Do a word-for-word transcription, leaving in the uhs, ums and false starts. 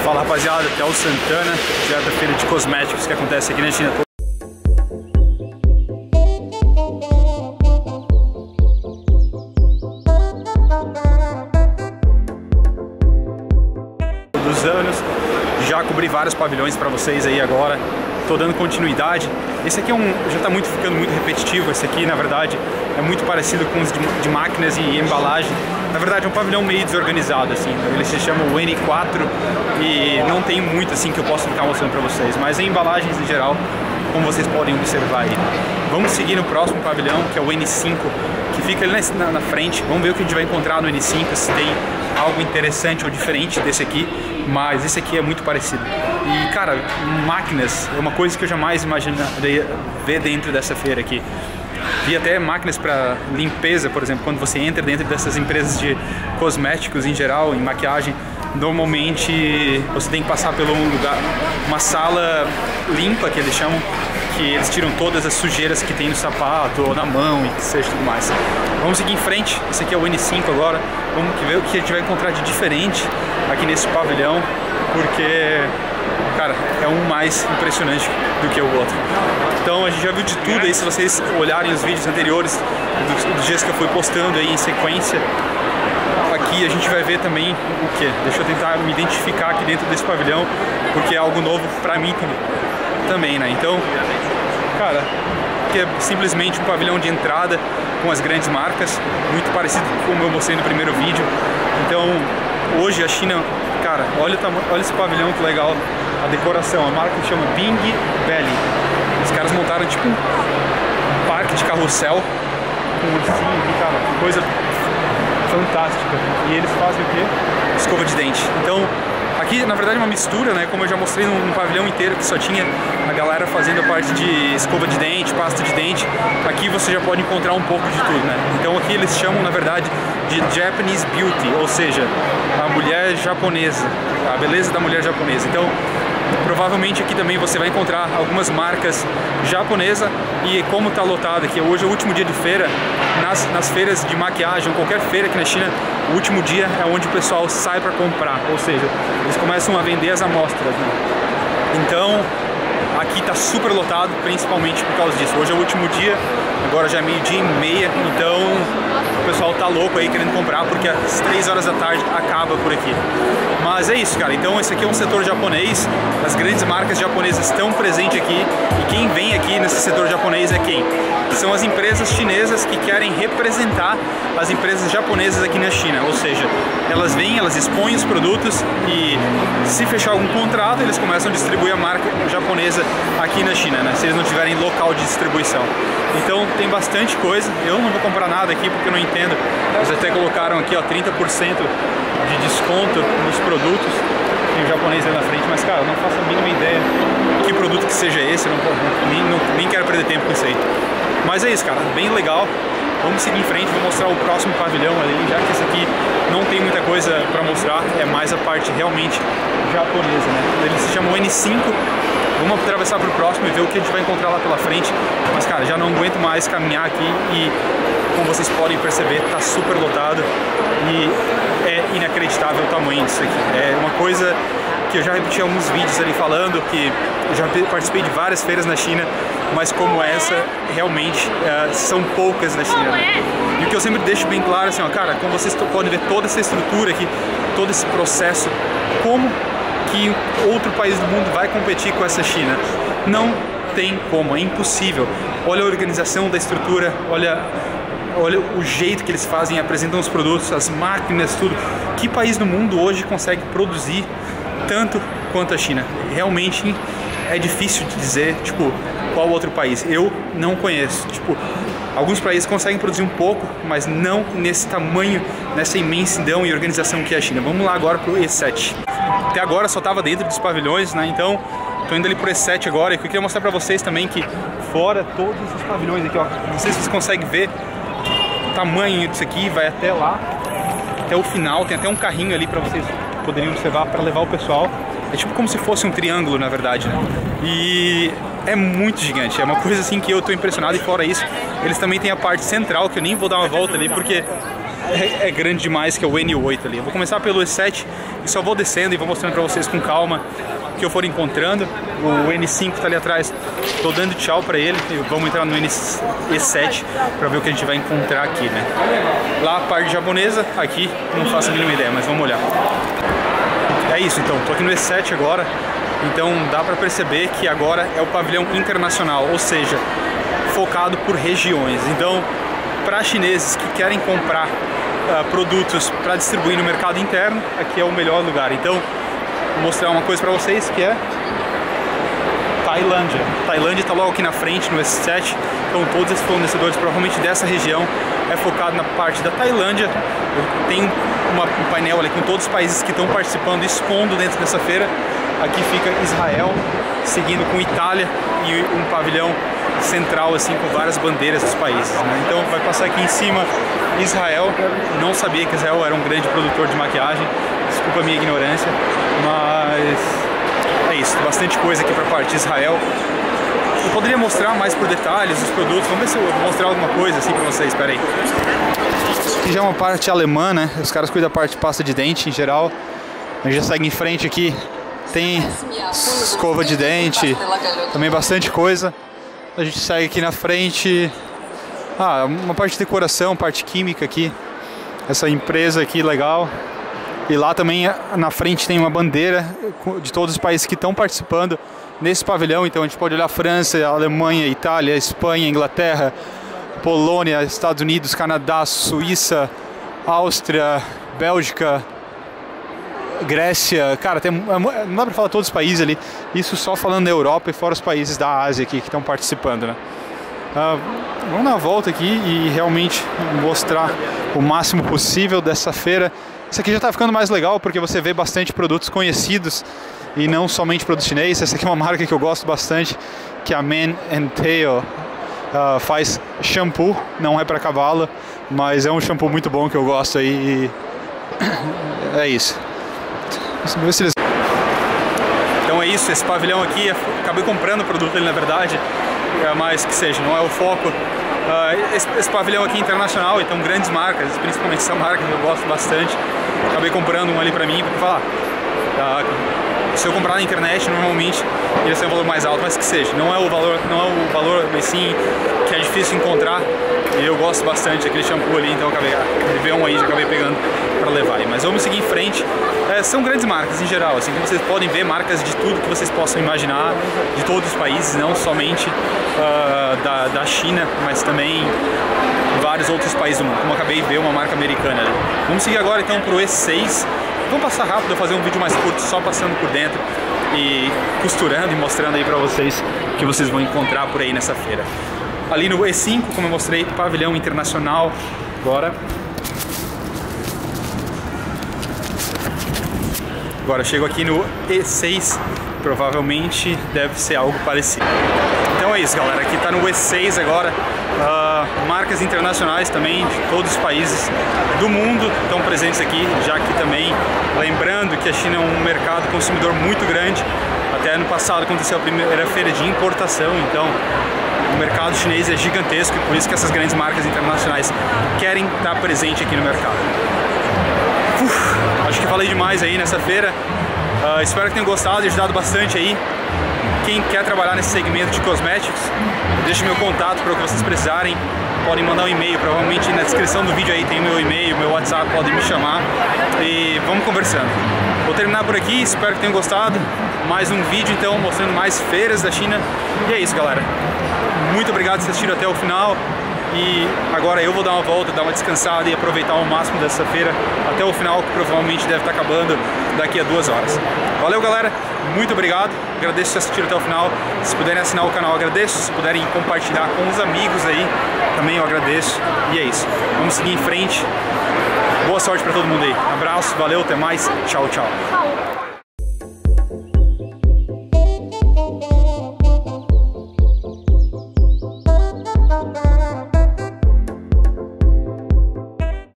Fala rapaziada, até o Santana, direto da feira de cosméticos que acontece aqui na China. Dos anos, já cobri vários pavilhões para vocês aí agora, tô dando continuidade. Esse aqui é um, já tá muito ficando muito repetitivo. Esse aqui, na verdade, é muito parecido com os de, de máquinas e embalagem. Na verdade, é um pavilhão meio desorganizado, assim. Ele se chama o N quatro e não tem muito assim que eu possa ficar mostrando para vocês, mas em embalagens em geral, como vocês podem observar aí. Vamos seguir no próximo pavilhão, que é o N cinco, que fica ali na, na frente. Vamos ver o que a gente vai encontrar no N cinco, se tem algo interessante ou diferente desse aqui, mas esse aqui é muito parecido. E cara, máquinas é uma coisa que eu jamais imaginaria ver dentro dessa feira aqui. Vi até máquinas para limpeza, por exemplo, quando você entra dentro dessas empresas de cosméticos em geral, em maquiagem, normalmente você tem que passar por um lugar, uma sala limpa que eles chamam, que eles tiram todas as sujeiras que tem no sapato ou na mão e que seja tudo mais. Vamos seguir em frente. Esse aqui é o N cinco agora. Vamos ver o que a gente vai encontrar de diferente aqui nesse pavilhão, porque, cara, é um mais impressionante do que o outro. Então a gente já viu de tudo aí, se vocês olharem os vídeos anteriores dos, dos dias que eu fui postando aí em sequência. Aqui a gente vai ver também o que? Deixa eu tentar me identificar aqui dentro desse pavilhão, porque é algo novo pra mim também, né? Então, cara, que é simplesmente um pavilhão de entrada com as grandes marcas, muito parecido com como eu mostrei no primeiro vídeo. Então, hoje a China, cara, olha, o tamanho, olha esse pavilhão que legal, a decoração, a marca chama Bing Belly. Os caras montaram tipo um parque de carrossel com assim, cara, coisa fantástica. E eles fazem o quê? Escova de dente. Então, aqui na verdade é uma mistura, né? Como eu já mostrei num, num pavilhão inteiro que só tinha a galera fazendo a parte de escova de dente, pasta de dente. Aqui você já pode encontrar um pouco de tudo, né? Então aqui eles chamam na verdade de Japanese Beauty, ou seja, a mulher japonesa, a beleza da mulher japonesa. Então provavelmente aqui também você vai encontrar algumas marcas japonesas. E como está lotado aqui, hoje é o último dia de feira, nas, nas feiras de maquiagem, qualquer feira aqui na China, o último dia é onde o pessoal sai para comprar, ou seja, eles começam a vender as amostras, né? Então aqui está super lotado, principalmente por causa disso. Hoje é o último dia, agora já é meio-dia e meia, então o pessoal tá louco aí querendo comprar, porque às três horas da tarde acaba por aqui. Mas é isso, cara. Então esse aqui é um setor japonês, as grandes marcas japonesas estão presentes aqui, e quem vem aqui nesse setor japonês é quem? São as empresas chinesas que querem representar as empresas japonesas aqui na China, ou seja, elas vêm, elas expõem os produtos e se fechar algum contrato, eles começam a distribuir a marca japonesa aqui na China, né? Se eles não tiverem local de distribuição. Então tem bastante coisa. Eu não vou comprar nada aqui porque eu não entendo. Eles até colocaram aqui, ó, trinta por cento de desconto nos produtos. Tem o japonês aí na frente, mas cara, eu não faço a mínima ideia que produto que seja esse. Eu não, nem, não, nem quero perder tempo com isso aí. Mas é isso, cara, bem legal. Vamos seguir em frente, vou mostrar o próximo pavilhão ali, já que esse aqui não tem muita coisa para mostrar, é mais a parte realmente japonesa, né? Ele se chama o N cinco. Vamos atravessar para o próximo e ver o que a gente vai encontrar lá pela frente. Mas cara, já não aguento mais caminhar aqui e, como vocês podem perceber, tá super lotado e é inacreditável o tamanho disso aqui. É uma coisa que eu já repeti alguns vídeos ali falando, que eu já participei de várias feiras na China, mas como essa, realmente é, são poucas na China, né? E o que eu sempre deixo bem claro, assim, ó, cara, como vocês podem ver toda essa estrutura aqui, todo esse processo, como que outro país do mundo vai competir com essa China? Não tem como, é impossível. Olha a organização da estrutura, olha, olha o jeito que eles fazem, apresentam os produtos, as máquinas, tudo. Que país do mundo hoje consegue produzir tanto quanto a China? Realmente é difícil de dizer, tipo, qual outro país. Eu não conheço. Tipo, alguns países conseguem produzir um pouco, mas não nesse tamanho, nessa imensidão e organização que é a China. Vamos lá agora pro E sete. Até agora só estava dentro dos pavilhões, né? Então, tô indo ali pro E sete agora. E eu queria mostrar para vocês também que fora todos os pavilhões aqui, ó, não sei se vocês conseguem ver o tamanho disso aqui, vai até lá, até o final. Tem até um carrinho ali para vocês poderem observar para levar o pessoal. É tipo como se fosse um triângulo, na verdade, né? E é muito gigante, é uma coisa assim que eu tô impressionado. E fora isso, eles também têm a parte central, que eu nem vou dar uma volta ali, porque é, é grande demais, que é o N oito ali. Eu vou começar pelo E sete e só vou descendo e vou mostrando pra vocês com calma o que eu for encontrando. O N cinco tá ali atrás, tô dando tchau pra ele e vamos entrar no N E sete pra ver o que a gente vai encontrar aqui, né? Lá a parte japonesa, aqui não faço a mínima ideia, mas vamos olhar. É isso então, tô aqui no E sete agora, então dá pra perceber que agora é o pavilhão internacional, ou seja, focado por regiões. Então, para chineses que querem comprar uh, produtos para distribuir no mercado interno, aqui é o melhor lugar. Então, vou mostrar uma coisa para vocês que é Tailândia. Tailândia está logo aqui na frente no E sete, então todos esses fornecedores provavelmente dessa região é focado na parte da Tailândia. Tem uma, um painel ali com todos os países que estão participando, expondo dentro dessa feira. Aqui fica Israel, seguindo com Itália e um pavilhão central assim com várias bandeiras dos países, né? Então vai passar aqui em cima Israel. Não sabia que Israel era um grande produtor de maquiagem, desculpa a minha ignorância, mas é isso, tem bastante coisa aqui para a parte de Israel. Eu poderia mostrar mais por detalhes os produtos, vamos ver se eu vou mostrar alguma coisa assim para vocês, espera aí. Aqui já é uma parte alemã, né? Os caras cuidam da parte de pasta de dente em geral. A gente já segue em frente aqui, tem escova de dente, também bastante coisa. A gente segue aqui na frente, ah, uma parte de decoração, parte química aqui, essa empresa aqui legal. E lá também na frente tem uma bandeira de todos os países que estão participando nesse pavilhão. Então a gente pode olhar França, Alemanha, Itália, Espanha, Inglaterra, Polônia, Estados Unidos, Canadá, Suíça, Áustria, Bélgica, Grécia, cara, tem, não dá pra falar todos os países ali, isso só falando da Europa e fora os países da Ásia aqui que estão participando, né? Uh, vamos dar uma volta aqui e realmente mostrar o máximo possível dessa feira. Isso aqui já tá ficando mais legal porque você vê bastante produtos conhecidos e não somente produtos chineses. Essa aqui é uma marca que eu gosto bastante, que é a Man and Tail. Uh, faz shampoo, não é para cavalo, mas é um shampoo muito bom que eu gosto aí e é isso. Então é isso, esse pavilhão aqui, acabei comprando o produto ali na verdade, mas que seja, não é o foco. Uh, esse, esse pavilhão aqui é internacional, então grandes marcas, principalmente essa marca que eu gosto bastante, acabei comprando um ali pra mim, porque falar, uh, se eu comprar na internet normalmente ele vai ser um valor mais alto, mas que seja, não é o valor, não é o valor assim que é difícil encontrar, e eu gosto bastante daquele shampoo ali, então eu acabei, ele veio um aí, já acabei pegando para levar aí. Mas vamos seguir em frente. É, são grandes marcas em geral, assim, como vocês podem ver, marcas de tudo que vocês possam imaginar, de todos os países, não somente uh, da, da China, mas também vários outros países do mundo, como eu acabei de ver uma marca americana ali. Vamos seguir agora então para o E seis. Vamos passar rápido, fazer um vídeo mais curto, só passando por dentro e costurando e mostrando aí para vocês o que vocês vão encontrar por aí nessa feira. Ali no E cinco, como eu mostrei, pavilhão internacional. Agora Agora chego aqui no E seis, provavelmente deve ser algo parecido. Então é isso, galera, aqui tá no E seis agora. Uh, marcas internacionais também de todos os países do mundo estão presentes aqui, já que também, lembrando que a China é um mercado consumidor muito grande. Até ano passado aconteceu a primeira feira de importação, então o mercado chinês é gigantesco e por isso que essas grandes marcas internacionais querem estar presente aqui no mercado. Uf, acho que falei demais aí nessa feira. Uh, espero que tenham gostado e ajudado bastante aí. Quem quer trabalhar nesse segmento de cosméticos, deixe meu contato para o que vocês precisarem. Podem mandar um e-mail, provavelmente na descrição do vídeo aí tem meu e-mail, meu WhatsApp, podem me chamar e vamos conversando. Vou terminar por aqui, espero que tenham gostado. Mais um vídeo então, mostrando mais feiras da China. E é isso, galera. Muito obrigado por assistir até o final. E agora eu vou dar uma volta, dar uma descansada e aproveitar ao máximo dessa feira até o final, que provavelmente deve estar acabando daqui a duas horas. Valeu, galera, muito obrigado, agradeço por assistir até o final. Se puderem assinar o canal, eu agradeço. Se puderem compartilhar com os amigos aí, também eu agradeço. E é isso, vamos seguir em frente. Boa sorte para todo mundo aí. Abraço, valeu, até mais, tchau, tchau.